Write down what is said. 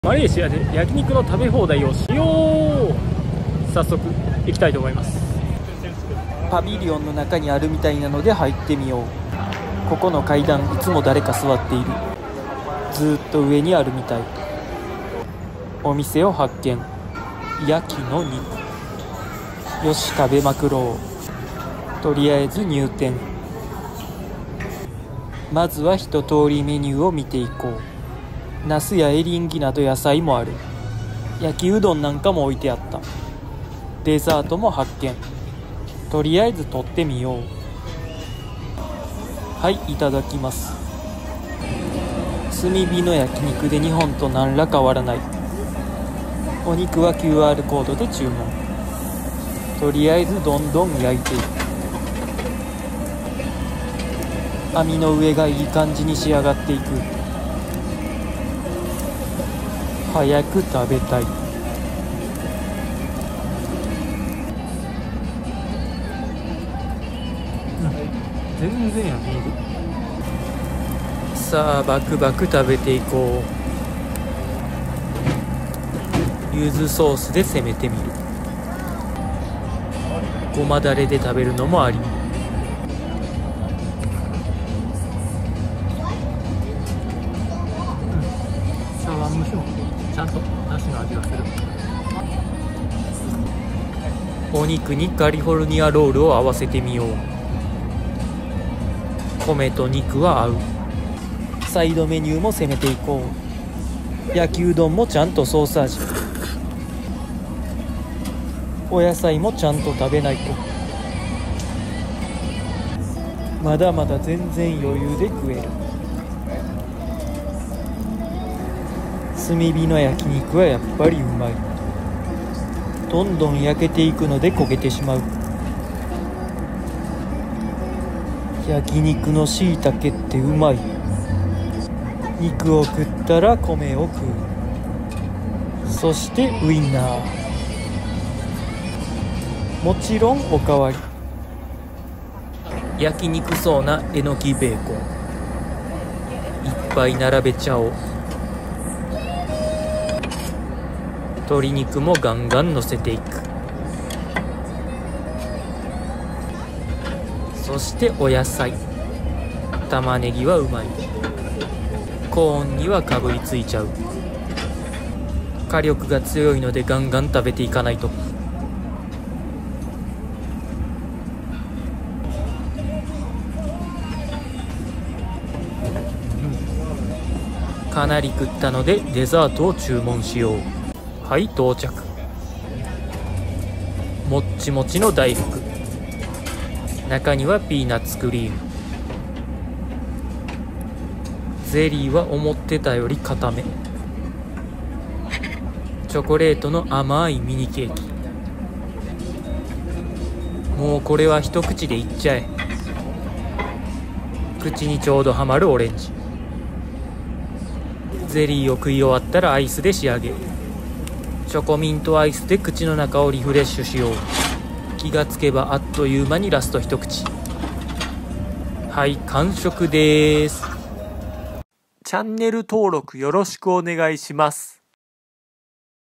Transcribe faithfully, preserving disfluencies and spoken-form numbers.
マレーシアで焼肉の食べ放題をしよう。早速行きたいと思います。 パビリオンの中にあるみたいなので入ってみよう。ここの階段いつも誰か座っている。ずーっと上にあるみたい。お店を発見。焼きの肉。よし、食べまくろう。とりあえず入店。まずは一通りメニューを見ていこう。ナスやエリンギなど野菜もある。焼きうどんなんかも置いてあった。デザートも発見。とりあえず取ってみよう。はい、いただきます。炭火の焼肉で日本と何ら変わらない。お肉は キューアール コードで注文。とりあえずどんどん焼いていく。網の上がいい感じに仕上がっていく。早く食べたい。 全然焼肉。 さあ、バクバク食べていこう。柚子ソースで攻めてみる。ごまだれで食べるのもあり。 茶碗蒸しもちゃんとだしの味がする。 お肉にカリフォルニアロールを合わせてみよう。米と肉は合う。サイドメニューも攻めていこう。焼きうどんもちゃんとソース味。お野菜もちゃんと食べないと。まだまだ全然余裕で食える。炭火の焼肉はやっぱりうまい。どんどん焼けていくので焦げてしまう。焼肉のしいたけってうまい。肉を食ったら米を食う。そしてウインナー。もちろんおかわり。焼肉そうなえのきベーコンいっぱい並べちゃおう。鶏肉もガンガン乗せていく。そしてお野菜。玉ねぎはうまい。コーンにはかぶりついちゃう。火力が強いのでガンガン食べていかないと。かなり食ったのでデザートを注文しよう。はい、到着。もっちもちの大福。中にはピーナッツクリーム。ゼリーは思ってたより固め。チョコレートの甘いミニケーキ。もうこれは一口でいっちゃえ。口にちょうどはまるオレンジ。ゼリーを食い終わったらアイスで仕上げ。チョコミントアイスで口の中をリフレッシュしよう。気がつけばあっという間にラスト一口。はい、完食です。チャンネル登録よろしくお願いします。